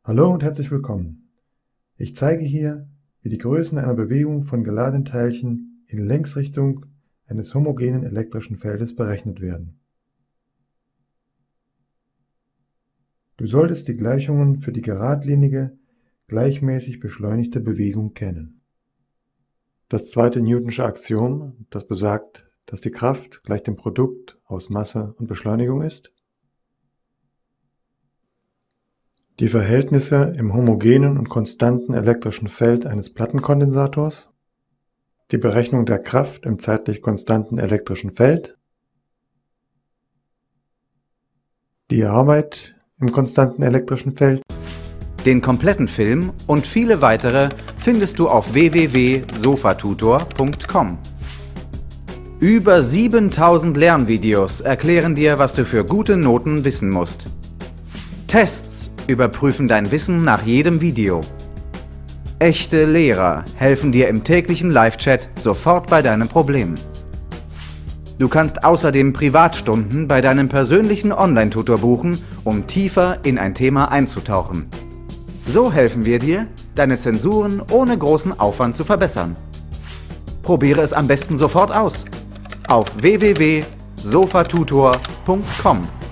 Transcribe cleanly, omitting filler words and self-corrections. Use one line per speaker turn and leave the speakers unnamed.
Hallo und herzlich willkommen. Ich zeige hier, wie die Größen einer Bewegung von geladenen Teilchen in Längsrichtung eines homogenen elektrischen Feldes berechnet werden. Du solltest die Gleichungen für die geradlinige, gleichmäßig beschleunigte Bewegung kennen. Das zweite Newtonsche Axiom, das besagt, dass die Kraft gleich dem Produkt aus Masse und Beschleunigung ist. Die Verhältnisse im homogenen und konstanten elektrischen Feld eines Plattenkondensators, die Berechnung der Kraft im zeitlich konstanten elektrischen Feld, die Arbeit im konstanten elektrischen Feld.
Den kompletten Film und viele weitere findest du auf www.sofatutor.com. Über 7000 Lernvideos erklären dir, was du für gute Noten wissen musst. Tests überprüfen dein Wissen nach jedem Video. Echte Lehrer helfen dir im täglichen Live-Chat sofort bei deinem Problem. Du kannst außerdem Privatstunden bei deinem persönlichen Online-Tutor buchen, um tiefer in ein Thema einzutauchen. So helfen wir dir, deine Zensuren ohne großen Aufwand zu verbessern. Probiere es am besten sofort aus. Auf www.sofatutor.com